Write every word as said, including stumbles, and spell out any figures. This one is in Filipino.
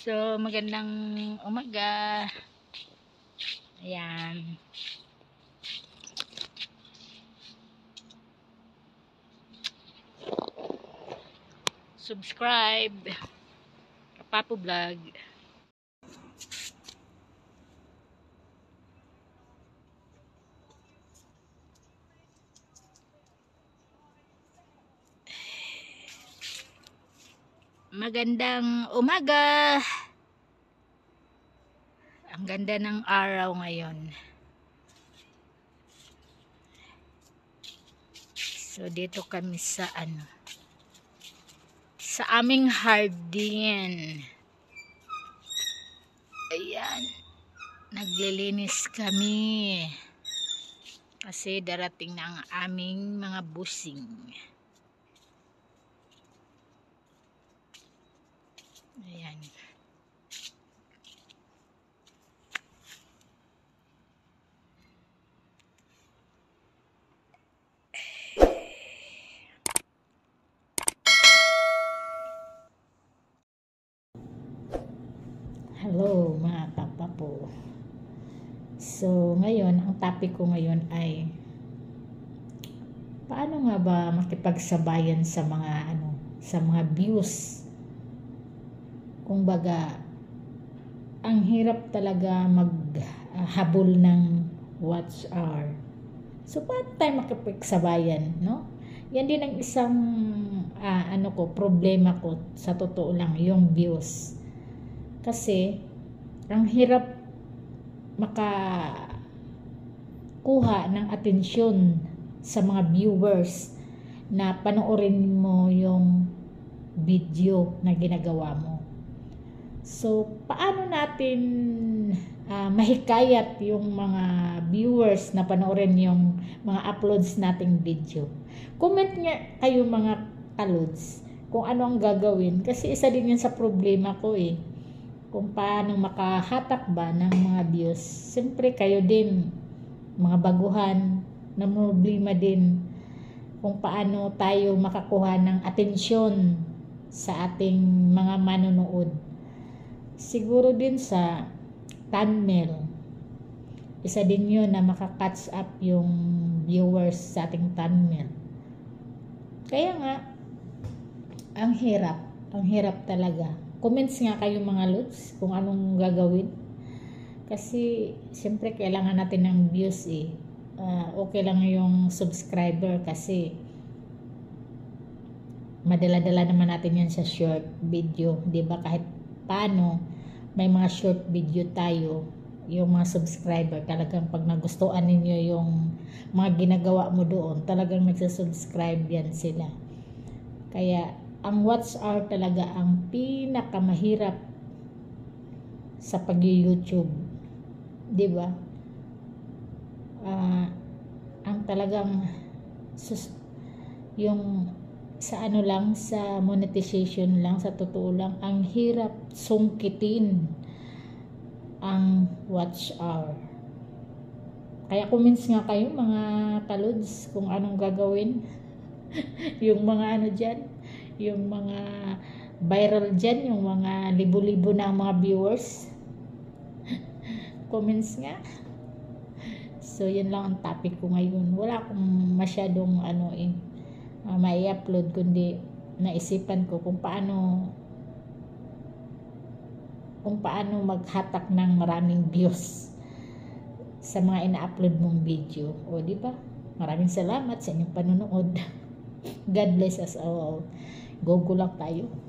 So, magandang umaga. Ayan. Subscribe. Papo Vlog. Magandang umaga. Ang ganda ng araw ngayon. So dito kami sa ano, sa aming hardin. Ayan. Naglilinis kami. Kasi darating na ang aming mga busing. Ayan. Hello mga papapo. So ngayon, ang topic ko ngayon ay paano nga ba makipagsabayan sa mga ano, sa mga views. Kung baga, ang hirap talaga maghabol ng watch hour. So paano tayo makipagsabayan, no? Yan din ang isang uh, ano ko, problema ko sa totoo lang, yung views. Kasi ang hirap makakuha ng atensyon sa mga viewers na panoorin mo yung video na ginagawa mo. So, paano natin uh, mahikayat yung mga viewers na panoorin yung mga uploads nating video? Comment nga kayo mga kalods kung ano ang gagawin. Kasi isa din yan sa problema ko eh. Kung paano makahatak ba ng mga views. Siyempre kayo din, mga baguhan, na problema din kung paano tayo makakuha ng atensyon sa ating mga manonood. Siguro din sa thumbnail. Isa din yun na makakatch up yung viewers sa ating thumbnail. Kaya nga, ang hirap. Ang hirap talaga. Comments nga kayo mga lods kung anong gagawin. Kasi, siyempre, kailangan natin ng views eh. Uh, okay lang yung subscriber kasi madala-dala naman natin yan sa short video. Diba? Kahit paano, may mga short video tayo. Yung mga subscriber, talagang pag nagustuhan ninyo yung mga ginagawa mo doon, talagang nagsasubscribe yan sila. Kaya, ang watch hour talaga ang pinakamahirap sa pag-YouTube. Diba? Uh, ang talagang sus, yung sa ano lang, sa monetization lang, sa totoo lang, ang hirap sungkitin ang watch hour. Kaya comments nga kayo mga kalods kung anong gagawin. Yung mga ano dyan, yung mga viral dyan, yung mga libo-libo na mga viewers. Comments nga. So yun lang ang topic ko ngayon. Wala akong masyadong ano eh, uh, may upload, kundi naisipan ko kung paano kung paano maghatak ng maraming views sa mga ina-upload mong video. O di ba? Maraming salamat sa inyong panonood. God bless us all. Go go lang tayo.